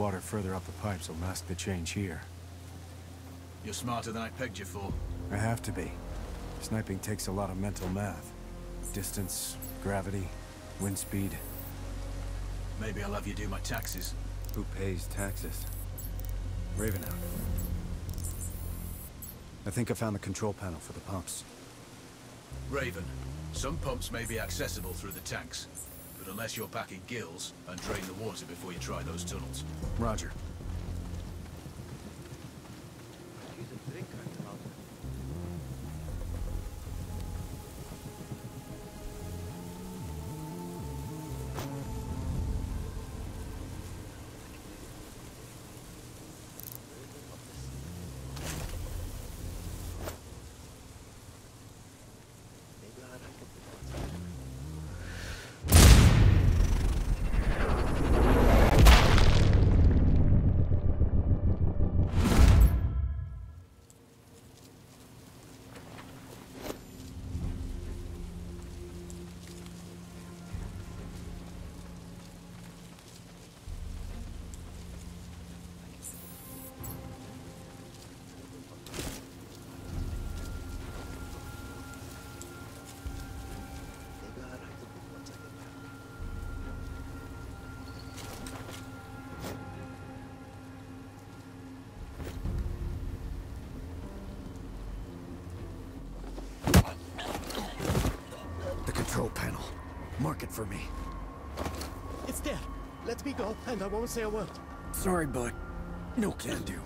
water further up the pipes will mask the change here. You're smarter than I pegged you for. I have to be. Sniping takes a lot of mental math. Distance, gravity, wind speed. Maybe I'll have you do my taxes. Who pays taxes? Raven out. I think I found the control panel for the pumps. Raven, some pumps may be accessible through the tanks, but unless you're packing gills, and drain the water before you try those tunnels. Roger. Control panel. Mark it for me. It's there. Let me go, and I won't say a word. Sorry, bud. No can do.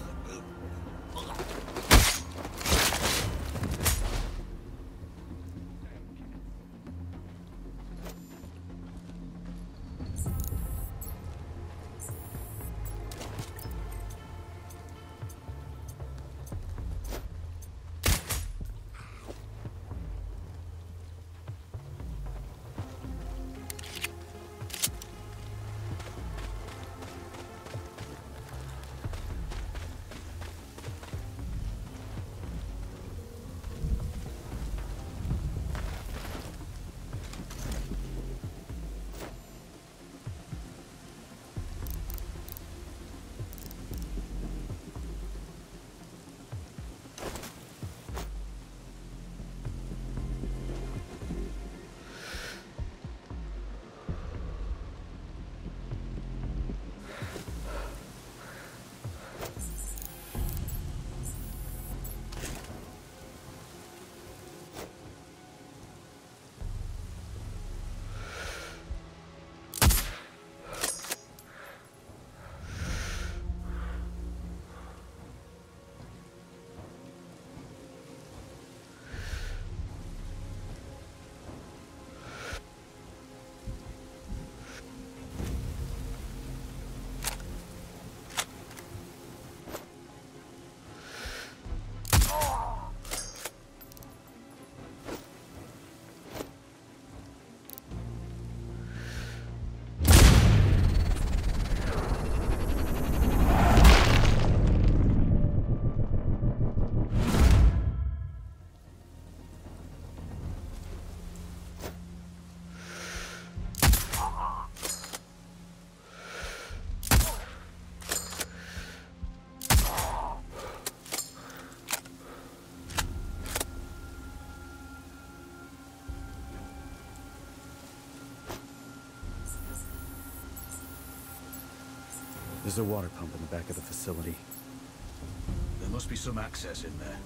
There's a water pump in the back of the facility. There must be some access in there.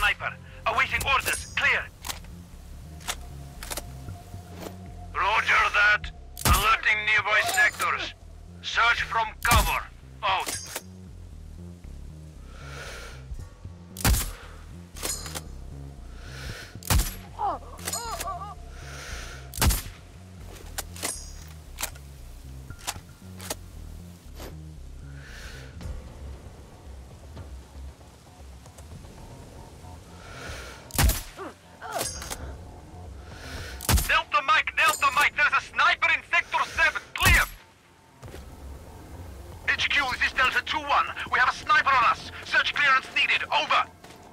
sniper. Awaiting orders. Clear. Roger that. Alerting nearby sectors. Search from cover. Out. Delta Mike, there's a sniper in Sector 7. Clear. HQ, this is Delta 2-1. We have a sniper on us. Search clearance needed. Over.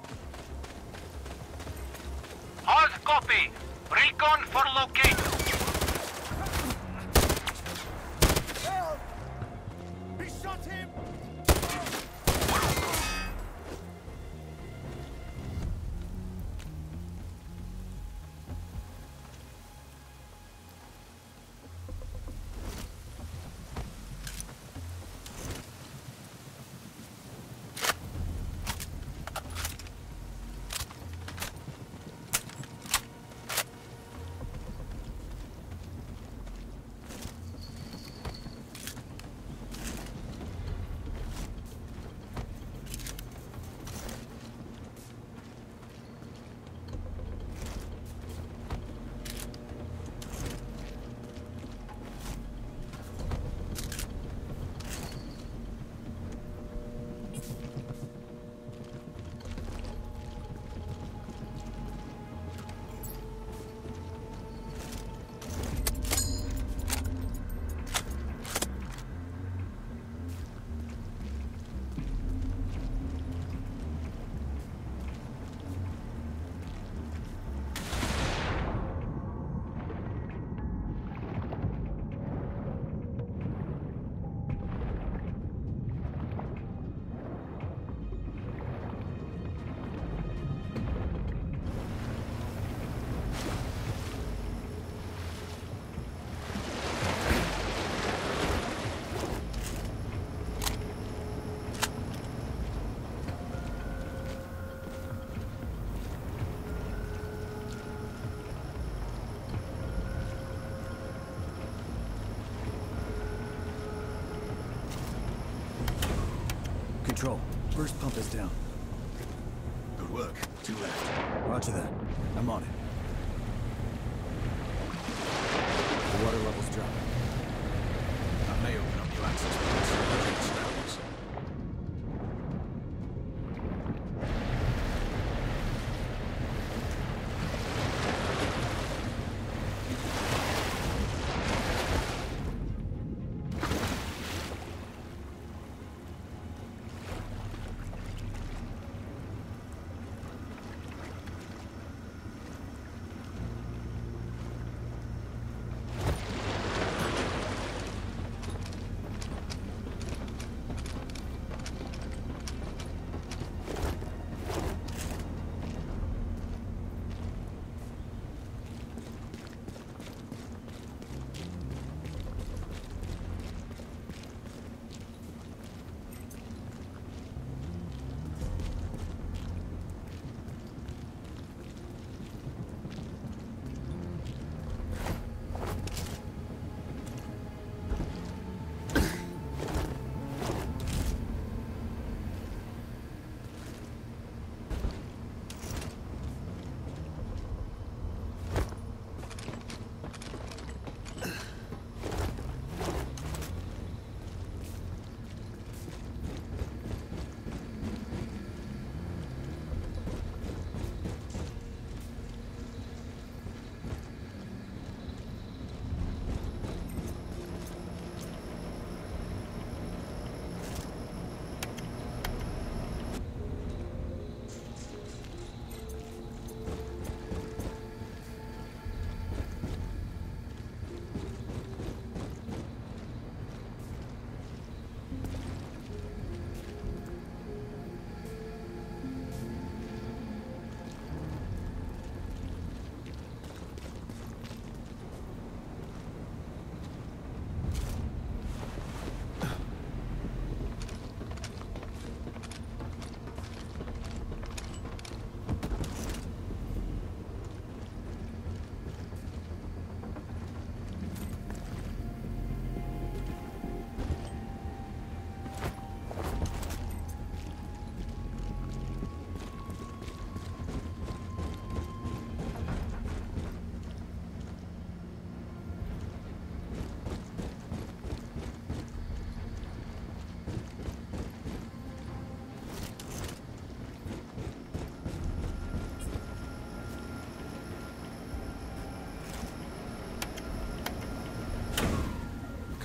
Hard copy. Recon for locate. He shot him! Control. First pump is down. Good work. 2 left. Roger that. I'm on it. The water level's dropping. That may open up new access points to the surroundings.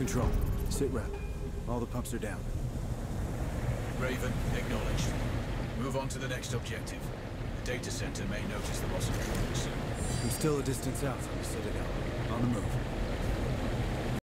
Control. Sit rep. All the pumps are down. Raven, acknowledged. Move on to the next objective. The data center may notice the loss of drawings soon. I'm still a distance out from the Citadel. On the move.